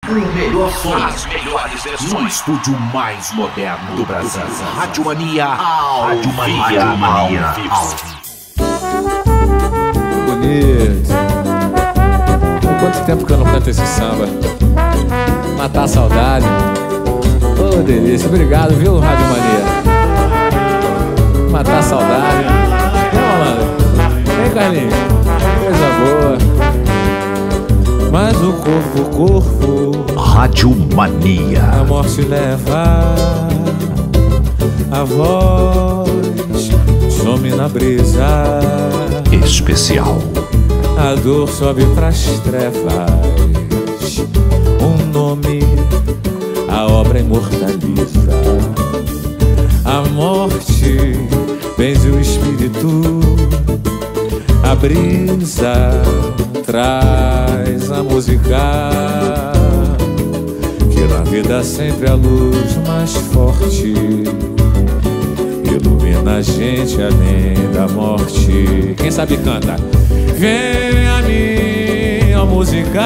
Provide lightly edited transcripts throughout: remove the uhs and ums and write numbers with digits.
O melhor som, as melhores versões, no estúdio mais moderno do Brasil. Rádio Mania ao vivo. Bonito. Há quanto tempo que eu não canto esse samba? Matar a saudade. Ô, delícia. Obrigado, viu, Rádio Mania? Matar a saudade. Vem, malandro. Vem, Carlinhos. Coisa boa. Mas o corpo. Rádio Mania. A morte leva a voz, some na brisa. Especial. A dor sobe pras trevas. Um nome, a obra imortaliza. A morte benze o espírito. A brisa traz a música, que na vida sempre a luz mais forte ilumina a gente além da morte. Quem sabe canta. Vem a mim, ó música,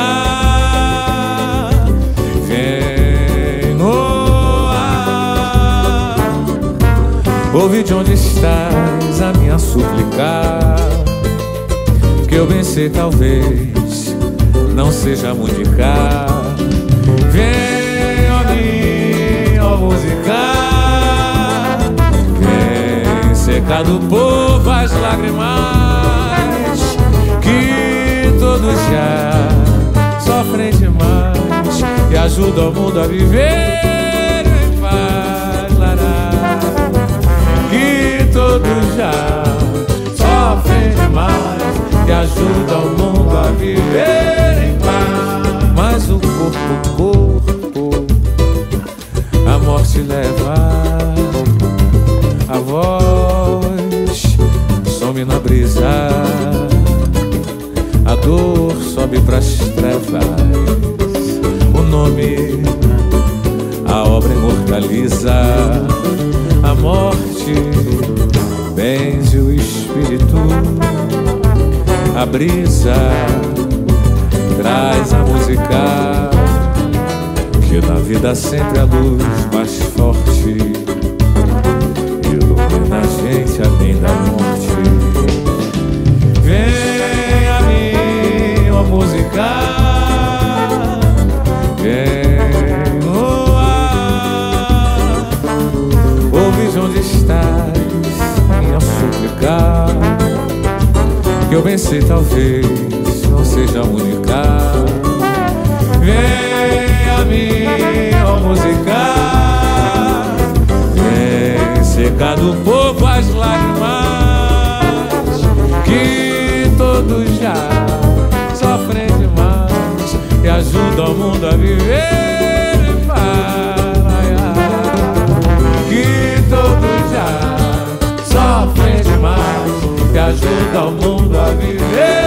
vem no ar. Ouve de onde estás a minha súplica, que eu bem sei talvez não seja a única. Vem a mim, ó música, vem secar do povo as lágrimas que todos já sofrem demais e ajuda o mundo a viver em paz. Lará, que todos já sofrem demais e ajuda o mundo a viver em paz. Mas o corpo, a morte leva a voz, some na brisa. A dor sobe pras trevas. O nome, a obra imortaliza. A morte benze o espírito. A brisa traz a música, que na vida sempre a luz mais forte ilumina a gente além da morte. Vem a mim, ó música, vem no ar. Ouve de onde estás minha súplica, que eu bem sei talvez não seja a única. Vem a mim, ó música, vem secar do povo as lágrimas que todos já sofrem demais e ajuda o mundo a viver em paz. Que todos já sofrem demais e ajuda o mundo a viver.